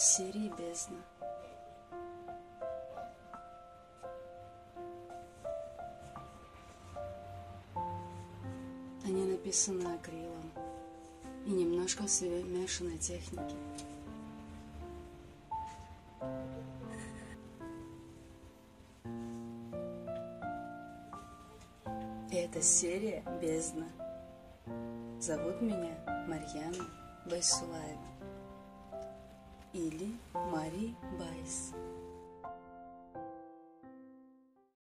из серии «Бездна». Они написаны акрилом и немножко в смешанной технике. И это серия «Бездна». Зовут меня Марьяна Байсулаева или Мари Байс.